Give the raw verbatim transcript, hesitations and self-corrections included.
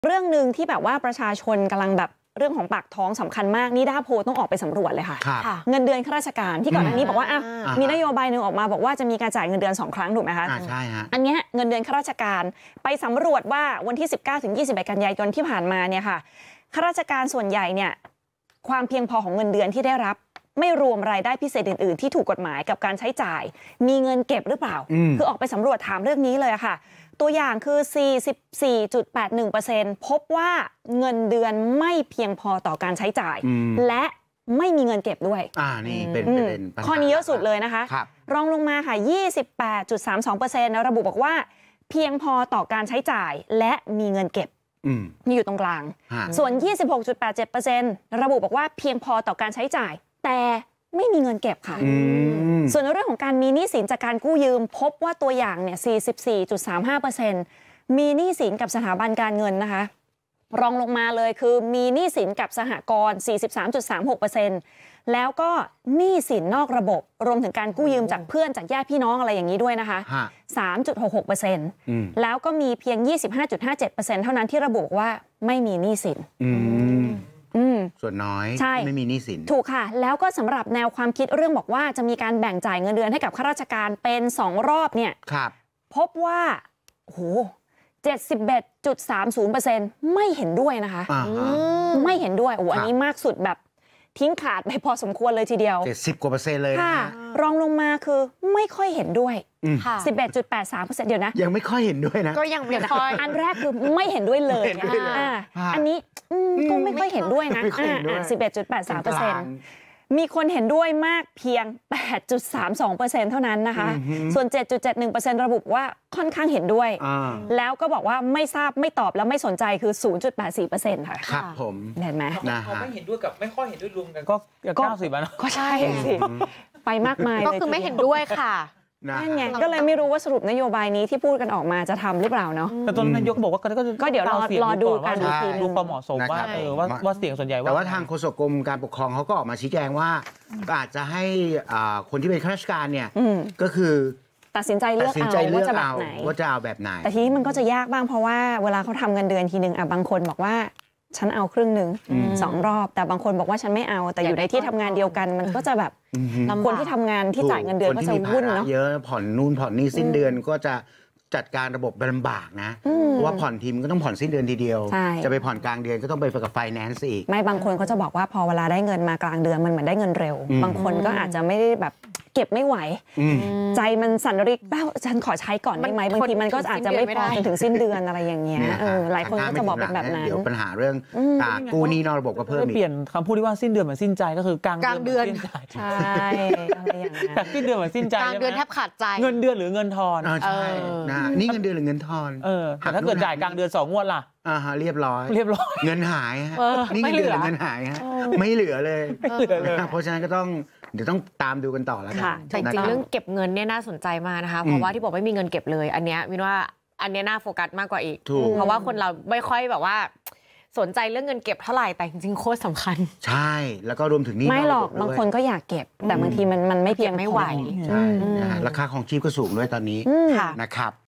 เรื่องหนึ่งที่แบบว่าประชาชนกำลังแบบเรื่องของปากท้องสำคัญมากนิด้าโพต้องออกไปสำรวจเลยค่ะเงินเดือนข้าราชการที่ก่อนหน้านี้บอกว่าอ่ะมีนโยบายหนึ่งออกมาบอกว่าจะมีการจ่ายเงินเดือนสองครั้งถูกไหมคะใช่ฮะอันนี้เงินเดือนข้าราชการไปสำรวจว่าวันที่สิบเก้าถึงยี่สิบเอ็ดกันยายนที่ผ่านมาเนี่ยค่ะข้าราชการส่วนใหญ่เนี่ยความเพียงพอของเงินเดือนที่ได้รับไม่รวมรายได้พิเศษอื่นๆที่ถูกกฎหมายกับการใช้จ่ายมีเงินเก็บหรือเปล่าคือออกไปสำรวจถามเรื่องนี้เลยค่ะตัวอย่างคือ สี่สิบสี่จุดแปดหนึ่งเปอร์เซ็นต์ พบว่าเงินเดือนไม่เพียงพอต่อการใช้จ่ายและไม่มีเงินเก็บด้วยอ่านี่เป็นประเด็นข้อนี้เยอะสุดเลยนะคะรองลงมาค่ะ ยี่สิบแปดจุดสามสองเปอร์เซ็นต์ ระบุบอกว่าเพียงพอต่อการใช้จ่ายและมีเงินเก็บนี่อยู่ตรงกลางส่วน ยี่สิบหกจุดแปดเจ็ดเปอร์เซ็นต์ ระบุบอกว่าเพียงพอต่อการใช้จ่ายแต่ไม่มีเงินเก็บค่ะส่วนในเรื่องของการมีหนี้สินจากการกู้ยืมพบว่าตัวอย่างเนี่ย สี่สิบสี่จุดสามห้าเปอร์เซ็นต์ มีหนี้สินกับสถาบันการเงินนะคะรองลงมาเลยคือมีหนี้สินกับสหกรณ์ สี่สิบสามจุดสามหกเปอร์เซ็นต์ แล้วก็หนี้สินนอกระบบรวมถึงการกู้ยืมจากเพื่อนจากญาติพี่น้องอะไรอย่างนี้ด้วยนะคะ สามจุดหกหกเปอร์เซ็นต์ แล้วก็มีเพียง ยี่สิบห้าจุดห้าเจ็ดเปอร์เซ็นต์ เท่านั้นที่ระบุว่าไม่มีหนี้สินส่วนน้อยไม่มีหนี้สินถูกค่ะแล้วก็สำหรับแนวความคิดเรื่องบอกว่าจะมีการแบ่งจ่ายเงินเดือนให้กับข้าราชการเป็นสองรอบเนี่ยพบว่าโอ้โห เจ็ดสิบเอ็ดจุดสามศูนย์เปอร์เซ็นต์ ไม่เห็นด้วยนะคะไม่เห็นด้วยโอ้โหอันนี้มากสุดแบบทิ้งขาดไปพอสมควรเลยทีเดียวเจ็ดสิบกว่าเปอร์เซ็นต์เลยค่ะรองลงมาคือไม่ค่อยเห็นด้วย สิบเอ็ดจุดแปดสามเปอร์เซ็นต์ เดี๋ยวนะยังไม่ค่อยเห็นด้วยนะก็ยังไม่ค่อยอันแรกคือไม่เห็นด้วยเลยอันนี้ก็ไม่ค่อยเห็นด้วยนะสิบเอ็ดจุดแปดสามเปอร์เซ็นต์มีคนเห็นด้วยมากเพียง แปดจุดสามสองเปอร์เซ็นต์ เท่านั้นนะคะส่วน เจ็ดจุดเจ็ดหนึ่งเปอร์เซ็นต์ ระบุว่าค่อนข้างเห็นด้วยแล้วก็บอกว่าไม่ทราบไม่ตอบแล้วไม่สนใจคือ ศูนย์จุดแปดสี่เปอร์เซ็นต์ ค่ะครับผมเห็นไหมเขาไม่เห็นด้วยกับไม่ค่อยเห็นด้วยรวมกันก็เก้าสิบนะก็ใช่สิไปมากมายเลยก็คือไม่เห็นด้วยค่ะนั่นไงก็เลยไม่รู้ว่าสรุปนโยบายนี้ที่พูดกันออกมาจะทำหรือเปล่าเนาะแต่ตอนนายกบอกว่าก็เดี๋ยวรอรอดูกันดูความเหมาะสมว่าเออว่าว่าเสียงส่วนใหญ่แต่ว่าทางโฆษกกรมการปกครองเขาก็ออกมาชี้แจงว่าอาจจะให้คนที่เป็นข้าราชการเนี่ยก็คือตัดสินใจเลือกเอาว่าจะแบบไหนว่าจะเอาแบบไหนแต่ทีนี้มันก็จะยากบ้างเพราะว่าเวลาเขาทำเงินเดือนทีนึงอ่ะบางคนบอกว่าฉันเอาครึ่งหนึ่งสองรอบแต่บางคนบอกว่าฉันไม่เอาแต่อยู่ในที่ทำงานเดียวกันมันก็จะแบบคนที่ทำงานที่จ่ายเงินเดือนก็จะวุ่นเนาะเยอะผ่อนนู่นผ่อนนี่สิ้นเดือนก็จะจัดการระบบลำบากนะเพราะว่าผ่อนทีมก็ต้องผ่อนสิ้นเดือนทีเดียวจะไปผ่อนกลางเดือนก็ต้องไปกับไฟแนนซ์อีกไม่บางคนเขาจะบอกว่าพอเวลาได้เงินมากลางเดือนมันเหมือนได้เงินเร็วบางคนก็อาจจะไม่ได้แบบเก็บไม่ไหวใจมันสั่นริกเป้าฉันขอใช้ก่อนได้ไหมบางทีมันก็อาจจะไม่พอจนถึงสิ้นเดือนอะไรอย่างเงี้ยหลายคนก็จะบอกเป็นแบบนั้นเดี๋ยวปัญหาเรื่องกู้หนี้นอกระบบก็เพิ่มอีกเปลี่ยนคำพูดที่ว่าสิ้นเดือนเหมือนสิ้นใจก็คือกลางเดือนใช่อะไรอย่างเงี้ยจากสิ้นเดือนเหมือนสิ้นใจกลางเดือนแทบขาดใจเงินเดือนหรือเงินทอนใช่นี่เงินเดือนหรือเงินทอนเออแต่ถ้าเกิดจ่ายกลางเดือนสองงวดล่ะอ่าฮะเรียบร้อยเรียบร้อยเงินหายฮะนี่เงินเดือนเงินหายฮะไม่เหลือเลยเพราะฉะนั้นก็ต้องเดี๋ยวต้องตามดูกันต่อแล้วกันแต่จริงเรื่องเก็บเงินเนี่ยน่าสนใจมากนะคะเพราะว่าที่บอกไม่มีเงินเก็บเลยอันเนี้ยมินว่าอันเนี้ยน่าโฟกัสมากกว่าอีกเพราะว่าคนเราไม่ค่อยแบบว่าสนใจเรื่องเงินเก็บเท่าไหร่แต่จริงๆโคตรสำคัญใช่แล้วก็รวมถึงนี่ไม่หรอกบางคนก็อยากเก็บแต่บางทีมันมันไม่เพียงไม่ไหวราคาของชีพก็สูงด้วยตอนนี้นะครับ